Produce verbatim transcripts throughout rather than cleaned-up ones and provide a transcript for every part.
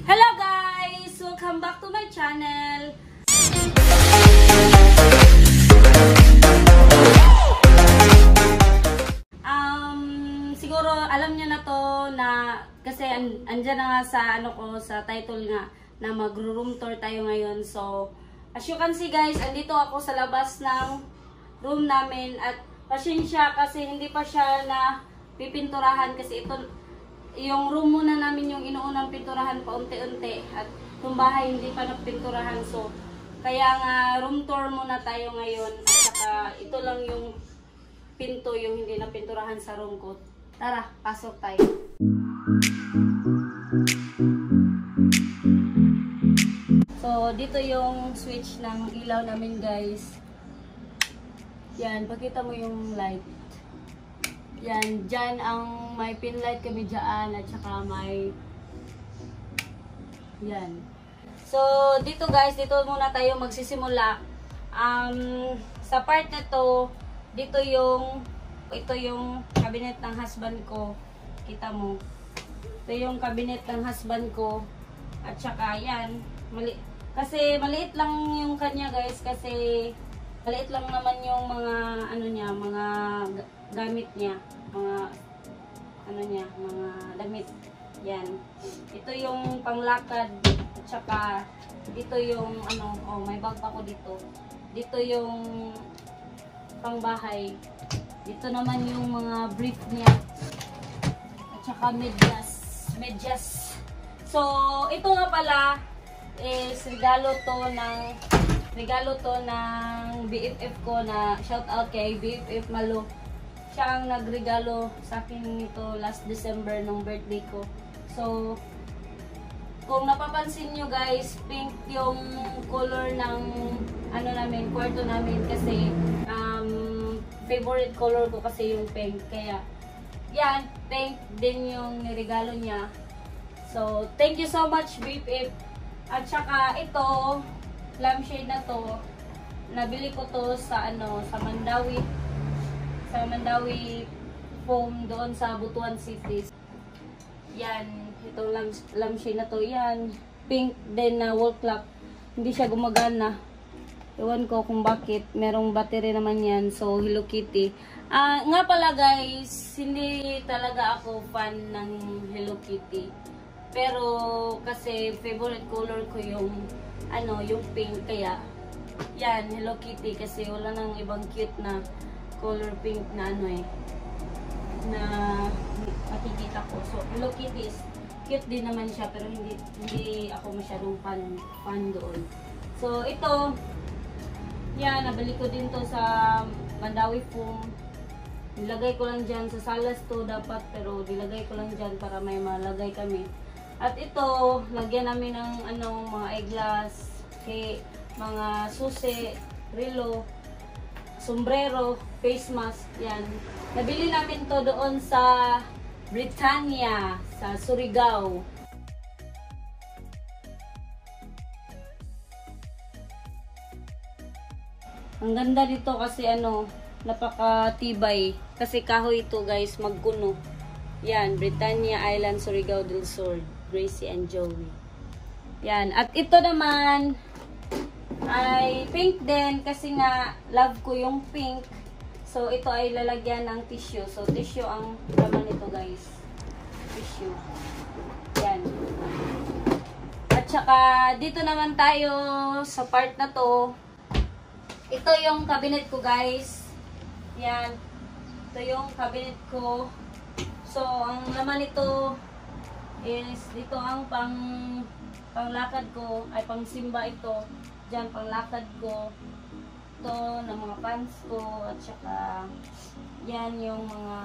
Hello guys! Welcome back to my channel. Um, siguro alam niyo na to na kasi an andyan na nga sa ano ko sa title nga na mag-room tour tayo ngayon. So, as you can see guys, andito ako sa labas ng room namin at pasensya kasi hindi pa siya na pipinturahan kasi ito yung room muna namin yung inuunang pinturahan pa unti-unti at yung bahay hindi pa napinturahan. So, kaya nga room tour muna tayo ngayon at saka ito lang yung pinto yung hindi napinturahan sa room ko. Tara, pasok tayo. So, dito yung switch ng ilaw namin guys. Yan, pakita mo yung light. Yan, dyan ang may pin light kami dyan at saka may yan. So, dito guys, dito muna tayo magsisimula. Um, sa part na to, dito yung ito yung cabinet ng husband ko. Kita mo. Ito yung cabinet ng husband ko. At saka yan, mali kasi maliit lang yung kanya guys kasi maliit lang naman yung mga ano niya, mga gamit niya, mga ano niya, mga damit. Yan. Ito yung panglakad at saka dito yung ano, oh, may bag pa ko dito. Dito yung pangbahay. Dito naman yung mga brief niya. At saka medyas, medyas. So, ito nga pala is regalo to ng regalo to ng B F F ko na shout out kay B F F Malo. Siya ang nagregalo sa akin nito last December nung birthday ko. So, kung napapansin nyo guys, pink yung color ng ano namin, kwarto namin kasi um, favorite color ko kasi yung pink. Kaya, yan, pink din yung niregalo niya. So, thank you so much B F F. At saka ito, lampshade na to, nabili ko to sa ano, sa Mandawi, sa Mandawi foam doon sa Butuan City. Yan, itong lamp, lampshade na to, yan, pink din na wall clock. Hindi siya gumagana. Ewan ko kung bakit, merong battery naman yan, so Hello Kitty. Ah, uh, nga pala guys, hindi talaga ako fan ng Hello Kitty. Pero kasi favorite color ko yung ano, yung pink, kaya yan, Hello Kitty kasi wala nang ibang cute na color pink na ano eh na makikita ko. So Hello Kitty is cute din naman siya pero hindi hindi ako masyadong fan fan doon. So ito, yan, nabili ko din to sa Mandawi foam. Nilagay ko lang dyan sa salas to dapat pero nilagay ko lang dyan para may malagay kami. At ito, lagyan namin ng ano, mga eyeglass, okay, mga susi, relo, sombrero, face mask, yan. Nabili namin to doon sa Britannia, sa Surigao. Ang ganda dito kasi ano, napakatibay. Kasi kahoy ito guys, magkuno. Yan, Britannia Island, Surigao del Sur. Gracie and Joey. Yan. At ito naman ay pink din kasi nga love ko yung pink. So ito ay lalagyan ng tissue. So tissue ang laman nito guys. Tissue. Yan. At saka dito naman tayo sa part na to. Ito yung cabinet ko guys. Yan. Ito yung cabinet ko. So ang laman nito is dito ang pang panglakad ko, ay pang simba ito. Diyan panglakad ko. Ito ng mga pants ko at saka yan yung mga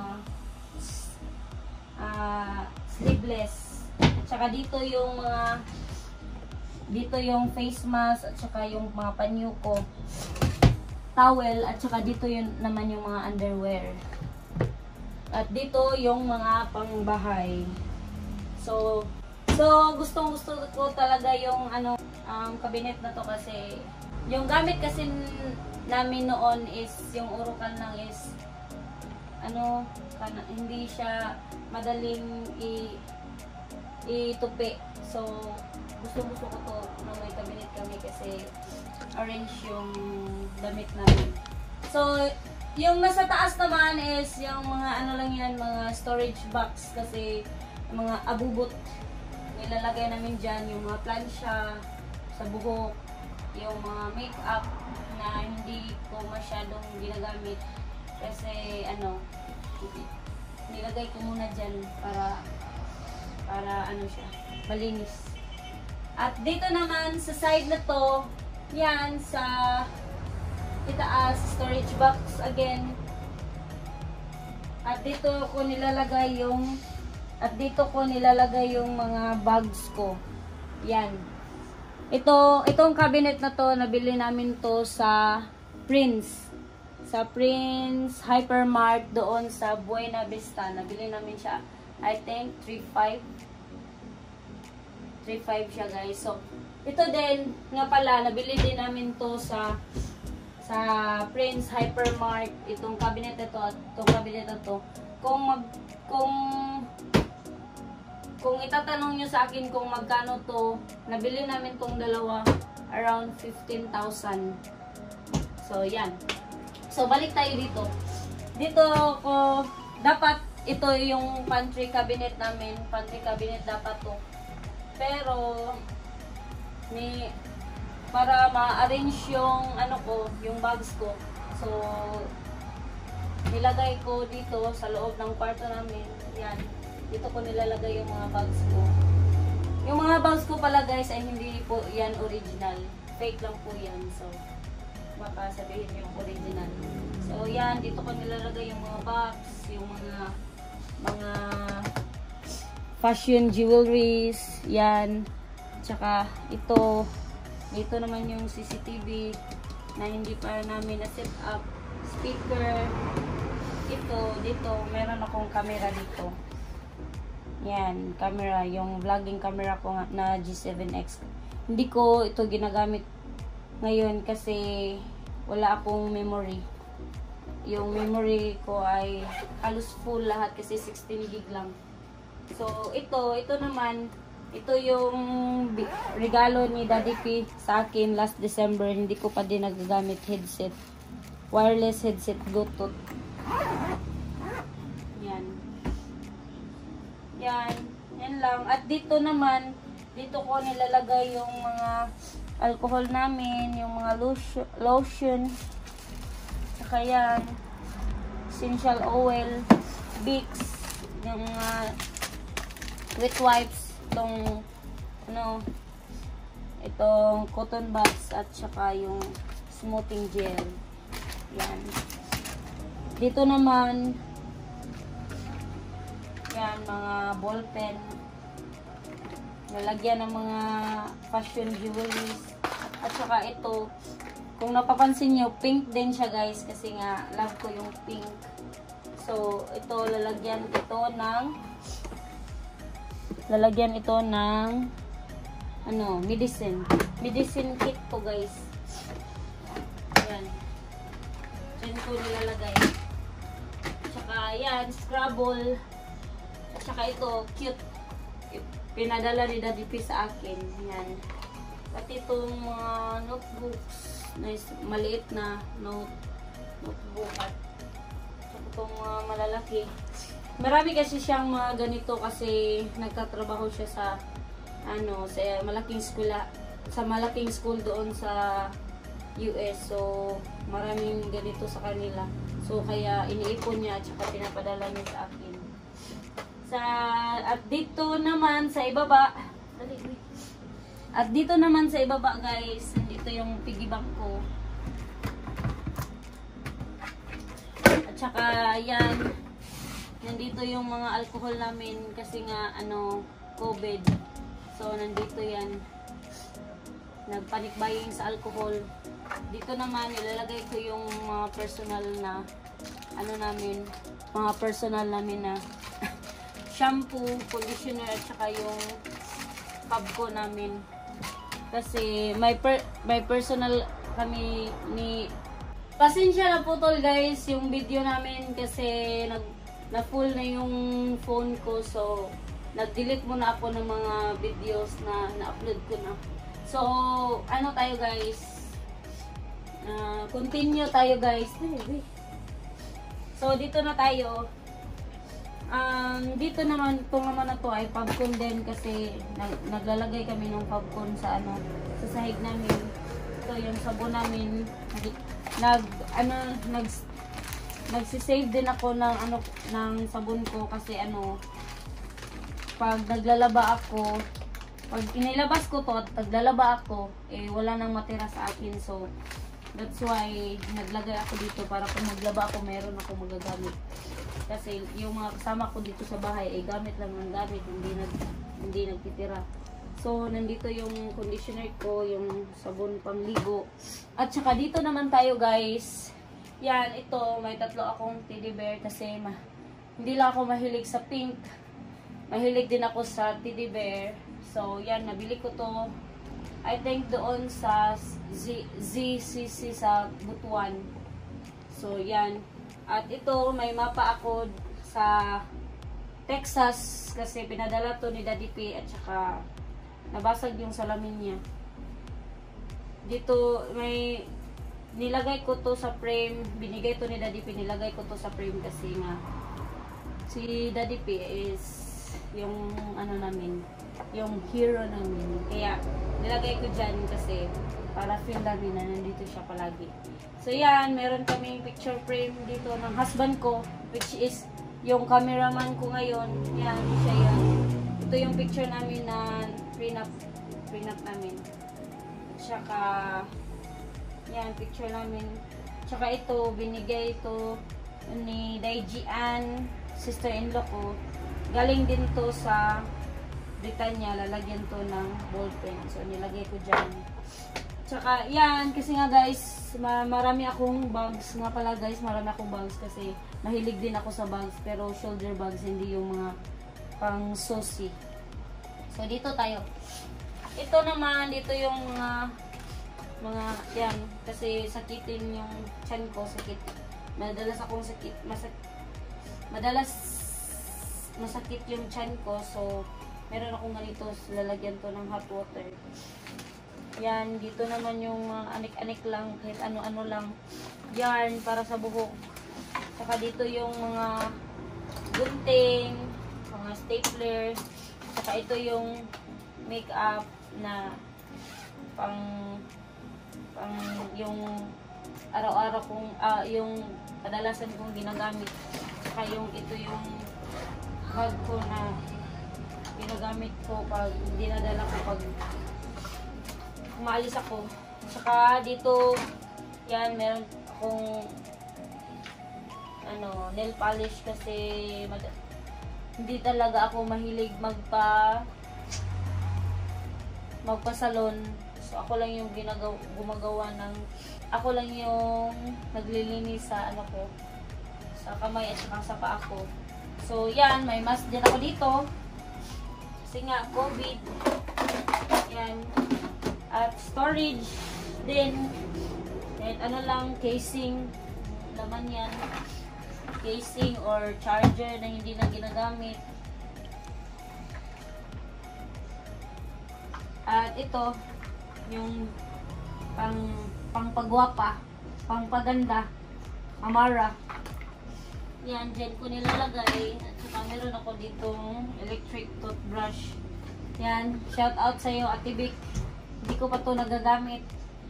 uh, sleeveless. At saka dito yung mga dito yung face mask at saka yung mga panyo ko. Towel at saka dito yun naman yung mga underwear. At dito yung mga pangbahay. So, so gustong gusto ko talaga yung ano, um, cabinet na to kasi yung gamit kasi namin noon is yung urukan lang is ano, kana, hindi siya madaling i itupi. So, gusto-gusto ko to na may cabinet kami kasi orange yung damit namin. So, yung nasa taas naman is yung mga ano lang yan, mga storage box kasi mga abubot nilalagay namin dyan, yung mga plansya sa buhok, yung mga makeup na hindi ko masyadong ginagamit kasi ano, nilagay ko muna dyan para para ano siya, malinis. At dito naman sa side na to, yan sa itaas, storage box again. At dito ko nilalagay yung at dito ko nilalagay yung mga bags ko. Yan. Ito, itong cabinet na to, nabili namin to sa Prince. Sa Prince Hypermart doon sa Buena Vista. Nabili namin siya, I think, three five. three five siya, guys. So, ito din, nga pala, nabili din namin to sa sa Prince Hypermart. Itong cabinet na to, itong cabinet na to. Kung mag, kung Kung itatanong nyo sa akin kung magkano to, nabili namin tong dalawa, around fifteen thousand. So, yan. So, balik tayo dito. Dito ko, dapat ito yung pantry cabinet namin. Pantry cabinet dapat to. Pero, ni, para ma-arrange yung, ano ko, yung bags ko. So, nilagay ko dito sa loob ng kwarto namin. Yan. Dito ko nilalagay yung mga bags ko. Yung mga bags ko pala, guys, ay hindi po yan original. Fake lang po yan. So, baka sabihin yung original. So, yan. Dito ko nilalagay yung mga bags, yung mga mga fashion jewelries. Yan. Tsaka, ito. Dito naman yung C C T V na hindi pa namin na-set up. Speaker. Ito. Dito. Meron akong camera dito. Yan, camera, yung vlogging camera ko nga na G seven X. Hindi ko ito ginagamit ngayon kasi wala akong memory. Yung memory ko ay halos full lahat kasi sixteen gig lang. So, ito, ito naman, ito yung regalo ni Daddy P sa akin last December. Hindi ko pa din nagagamit headset. Wireless headset, Bluetooth. Yan. Yan. Yan lang. At dito naman, dito ko nilalagay yung mga alcohol namin, yung mga lotion, lotion saka yan, essential oil, Vicks, yung mga wet wipes, itong, ano, itong cotton buds, at saka yung smoothing gel. Yan. Dito naman, yan, mga ball pen, lalagyan ng mga fashion jewelries, at saka ito, kung napapansin nyo, pink din siya, guys, kasi nga love ko yung pink. So, ito, lalagyan ito ng lalagyan ito ng ano, medicine medicine kit ko, guys. Yan, dyan ko nilalagay. Tsaka yan, Scrabble. At saka ito, cute, pinadala ni Daddy P sa akin. Yan. Pati itong mga uh, notebooks, nice, maliit na note, notebook, at saka itong uh, malalaki. Marami kasi siyang mga ganito kasi nagtatrabaho siya sa ano, sa malaking school, sa malaking school doon sa U S. So, maraming ganito sa kanila. So, kaya iniipon niya at saka pinapadala niya sa akin. Sa, at dito naman sa ibaba, dali, wait. At dito naman sa ibaba, guys, dito yung piggy bank ko. At saka yan, nandito yung mga alcohol namin kasi nga ano, COVID. So nandito yan. Nagpanic buying sa alcohol. Dito naman ilalagay ko yung mga personal na ano namin, mga personal namin na shampoo, conditioner, at saka yung pub ko namin. Kasi may per, may personal kami ni pasensya na po tol, guys, yung video namin kasi nag na full na yung phone ko. So nag-delete muna ako ng mga videos na na-upload ko na. So, ano tayo guys? Uh, continue tayo guys. So, dito na tayo. Um, dito naman, ito naman na to ay popcorn din kasi nag, naglalagay kami ng popcorn sa ano, sa sahig namin. Ito yung sabon namin. Nag, ano, nag, nagsisave din ako ng ano, ng sabon ko kasi ano, pag naglalaba ako, pag inilabas ko to at naglalaba ako, eh wala nang matira sa akin. So, that's why naglagay ako dito para kung maglaba ako, meron ako magagamit. Kasi yung mga kasama ko dito sa bahay, eh gamit lang ng gamit, hindi, nag, hindi nagtitira. So, nandito yung conditioner ko, yung sabon pangligo. At saka dito naman tayo guys. Yan, ito, may tatlo akong teddy bear kasi ma hindi lang ako mahilig sa pink. Mahilig din ako sa teddy bear. So, yan, nabili ko to. I think doon sa Z C C sa Butuan. So, yan. At ito, may mapa ako sa Texas kasi pinadala to ni Daddy P at saka nabasag yung salamin niya. Dito, may nilagay ko to sa frame, binigay to ni Daddy P, nilagay ko to sa frame kasi nga si Daddy P is yung ano namin, yung hero namin. Kaya nilagay ko dyan kasi para feel namin na nandito siya palagi. So yan, meron kaming picture frame dito ng husband ko, which is yung cameraman ko ngayon. Yan, siya yan. Ito yung picture namin na prenup, prenup namin. Tsaka yan, picture namin. Tsaka ito, binigay ito ni Daijian, sister-in-law ko. Galing din to sa Britanya, lalagyan to ng ballpen. So, nilagay ko dyan. Tsaka, yan, kasi nga guys, marami akong bags. Nga pala guys, marami akong bags kasi mahilig din ako sa bags. Pero shoulder bags, hindi yung mga pang susi. So, dito tayo. Ito naman, dito yung mga uh, mga yan, kasi sakitin yung tiyan ko, sakit. Madalas akong sakit, masak madalas masakit yung tiyan ko, so meron akong ganito, lalagyan to ng hot water. Yan, dito naman yung uh, anik-anik lang, kahit ano-ano lang, yarn para sa buhok. Saka dito yung mga gunting, mga stapler, saka ito yung makeup na pang ang yung araw-araw kong uh, yung kadalasan kong ginagamit. Saka yung ito yung bag ko na ginagamit ko pag dinadala ko pag umaalis ako. Saka dito yan, meron akong ano, nail polish kasi hindi talaga ako mahilig magpa magpa-salon. So, ako lang yung ginagaw, gumagawa ng, ako lang yung naglilinis sa ano ko, sa kamay at saka sa paa ko. So, yan, may mask din ako dito. Kasi nga, COVID. Yan. At storage din. At ano lang, casing. Laman yan. Casing or charger na hindi na ginagamit. At ito, yung pang pangpagwapa, pangpaganda, Amara. Yan, dyan ko nilalagay. At saka meron ako ditong electric toothbrush. Yan, shout out sa iyo, Ate Vic. Hindi ko pa to nagagamit.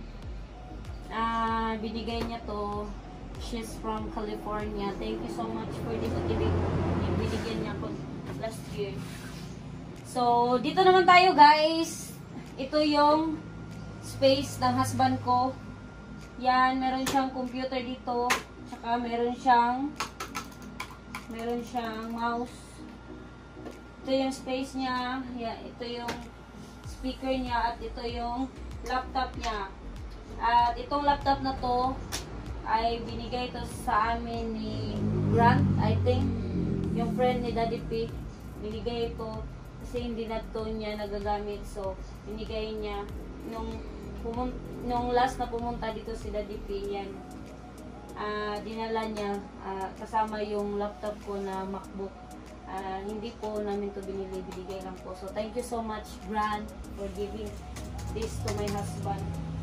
Ah, binigay niya to. She's from California. Thank you so much for this, Ate Vic. Binigyan niya ako last year. So, dito naman tayo guys. Ito yung space ng husband ko. Yan, meron siyang computer dito. Tsaka meron siyang meron siyang mouse. Ito yung space niya. Yan, ito yung speaker niya. At ito yung laptop niya. At itong laptop na to ay binigay to sa amin ni Grant, I think. Yung friend ni Daddy P. Binigay ito kasi hindi na to niya nagagamit. So, binigay niya nung Pumun nung last na pumunta dito si Daddy P, yan, uh, dinala niya uh, kasama yung laptop ko na MacBook. Uh, hindi po namin to binili, binigay lang po. So, thank you so much, Gran, for giving this to my husband.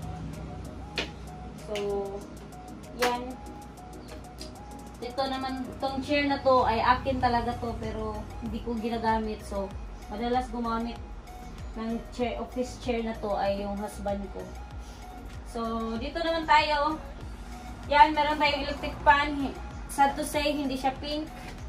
So, yan. Ito naman, tong chair na to ay akin talaga to, pero hindi ko ginagamit. So, madalas gumamit ng chair, office chair na to ay yung husband ko. So, dito naman tayo. Yan, meron tayong electric fan. Sad to say, hindi siya pink.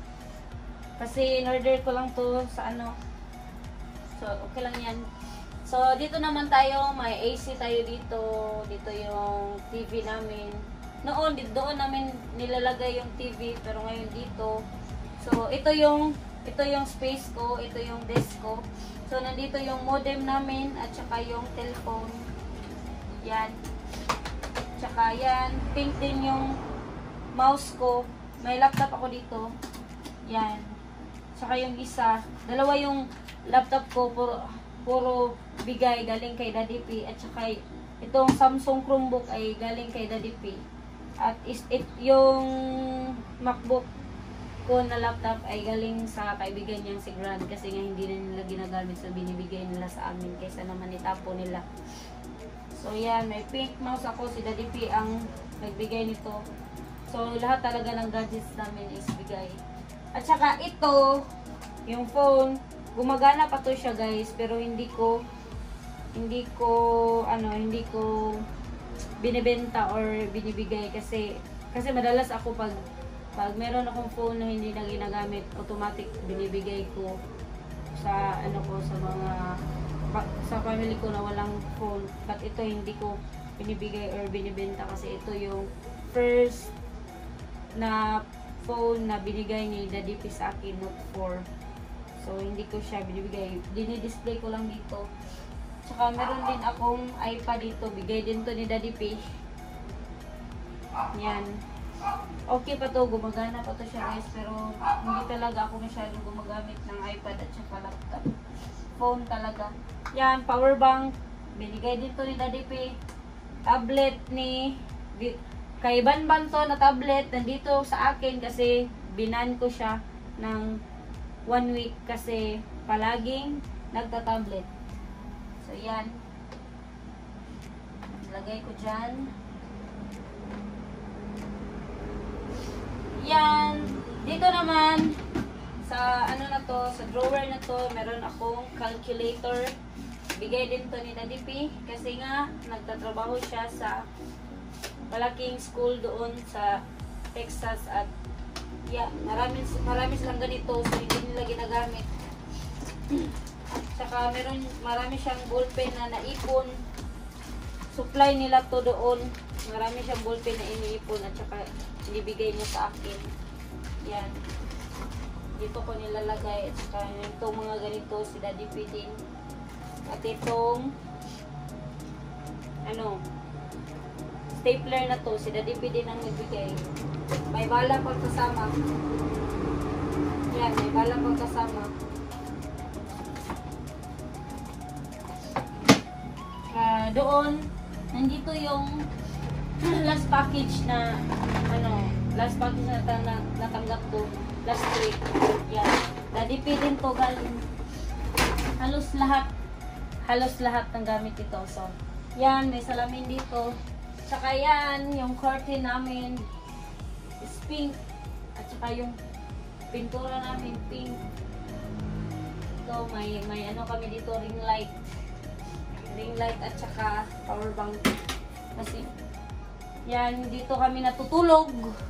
Kasi in-order ko lang to sa ano. So, okay lang yan. So, dito naman tayo. May A C tayo dito. Dito yung T V namin. Noon, doon namin nilalagay yung T V. Pero ngayon dito. So, ito yung ito yung space ko. Ito yung desk ko. So, nandito yung modem namin. At saka yung telephone. Yan. Tsaka yan. Pink din yung mouse ko. May laptop ako dito. Yan. Tsaka yung isa, dalawa yung laptop ko, puro, puro bigay galing kay Daddy P. At saka itong Samsung Chromebook ay galing kay Daddy P. At is, it, yung MacBook ko na laptop ay galing sa kaibigan niyang si Grand. Kasi nga hindi na nila ginagamit, so binibigay nila sa amin kaysa naman itapo nila. So yan, may pink mouse ako. Si Daddy P ang nagbigay nito. So lahat talaga ng gadgets namin is bigay. At saka ito, yung phone, gumagana pa to siya guys, pero hindi ko, hindi ko, ano, hindi ko binibenta or binibigay kasi, kasi madalas ako pag, pag meron akong phone na hindi na ginagamit, automatic binibigay ko sa, ano ko, sa mga, sa family ko na walang phone. But ito hindi ko binibigay or binibenta kasi ito yung first na phone na binigay ni Daddy P sa akin, Note four. So, hindi ko siya binibigay. Dini-display ko lang dito. Tsaka, meron din akong iPad dito. Bigay din to ni Daddy P. Yan. Okay pa to. Gumagana pa to siya guys. Pero, hindi talaga ako masyadong gumagamit ng iPad at saka laptop. Phone talaga. Yan. Power bank. Binigay din to ni Daddy P. Tablet ni kay Banban to na tablet, nandito sa akin kasi binan ko siya ng one week kasi palaging nagta-tablet. So, yan. Lagay ko dyan. Yan. Dito naman, sa ano na to, sa drawer na to, meron akong calculator. Bigay din to ni Daddy P kasi nga nagtatrabaho siya sa malaking school doon sa Texas at yeah, marami, marami silang ganito so hindi nila ginagamit. Saka meron, marami siyang ballpen na naipon. Supply nila to doon. Marami siyang ballpen na iniipon at saka inibigay niya sa akin. Yan. Dito ko nilalagay at saka itong mga ganito si Daddy P din. At itong ano stapler na to, si Daddy P din ang nagbigay. May bala pang kasama. Yan, may bala pang kasama. Uh, doon, nandito yung last package na, ano, last package na natang, natanggap ko last week. Yan. Daddy P din to galing. Halos lahat, halos lahat ng gamit ito. So, yan, may salamin dito. Saka yan, yung curtain namin is pink. At saka yung pintura namin pink. So, may, may ano kami dito, ring light. Ring light at saka power bank. Kasi, yan, dito kami natutulog.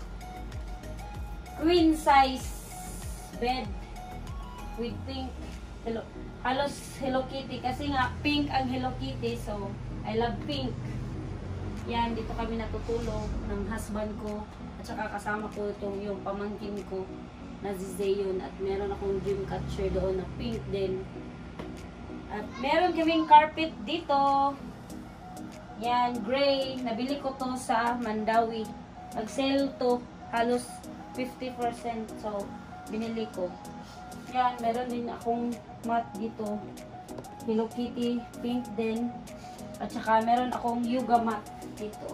Queen size bed with pink. Hello, halos Hello Kitty. Kasi nga, pink ang Hello Kitty. So, I love pink. Yan, dito kami natutulog ng husband ko. At saka kasama ko itong yung pamangkin ko na si Zayon. At meron akong dream catcher doon na pink din. At meron kaming carpet dito. Yan, gray. Nabili ko to sa Mandawi. Nag-sale to halos fifty percent. So, binili ko. Yan, meron din akong mat dito. Hello Kitty, pink din. At saka meron akong yoga mat dito.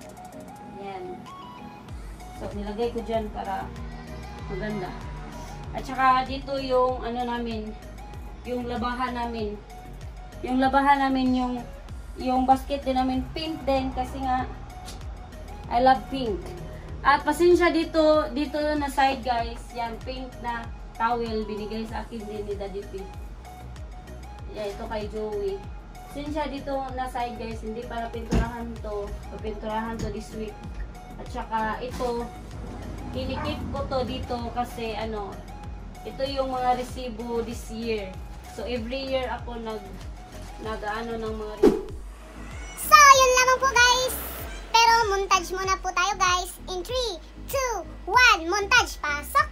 Yan. So, nilagay ko dyan para maganda. At saka dito yung ano namin, yung labahan namin. Yung labahan namin, yung yung basket din namin pink din kasi nga I love pink. At pasensya dito, dito na side guys, yan pink na towel binigay sa akin din ni Daddy P. Yeah, ito kay Joey. Pasensya dito na side guys, hindi para pinturahan to. Papinturahan to this week. At saka ito, kinikip ko to dito kasi ano, ito yung mga resibo this year. So every year ako nag nag-ano ng mga resibo. So, yun lamang po guys. Pero montage muna po tayo guys. In three, two, one, montage. Pasok!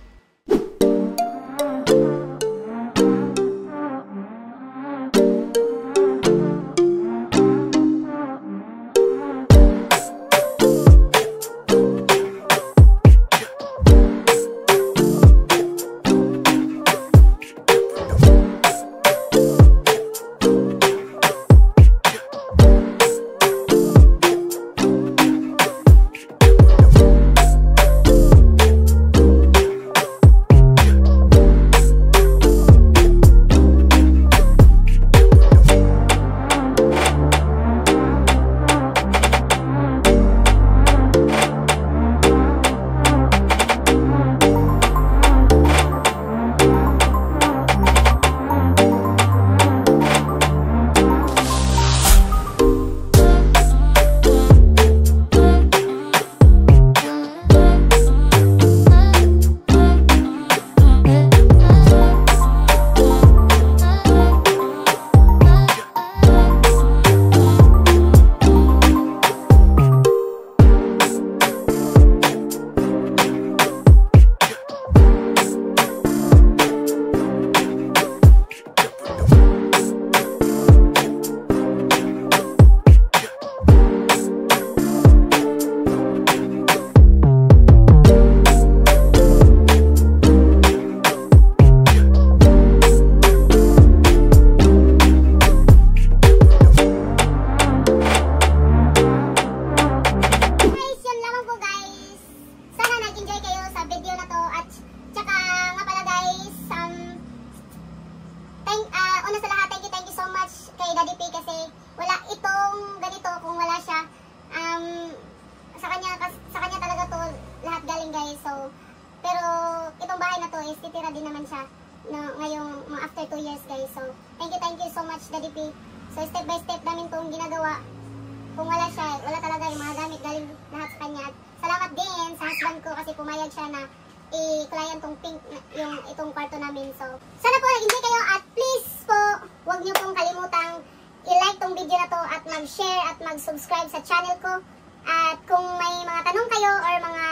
So, pero itong bahay na to is titira din naman siya na ngayong mga after two years guys. So, thank you, thank you so much Daddy P. So, step by step namin itong ginagawa. Kung wala siya, wala talaga yung mga gamit galing lahat sa kanya. At salamat din sa husband ko kasi pumayag siya na i-client tong pink, yung itong kwarto namin. So, sana po nag-enjoy kayo at please po, huwag niyo pong kalimutang i-like tong video na to at mag-share at mag-subscribe sa channel ko. At kung may mga tanong kayo or mga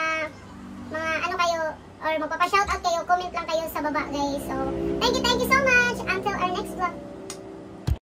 mga ano kayo or magpapa-shoutout kayo, comment lang kayo sa baba guys. So, thank you, thank you so much. Until our next vlog.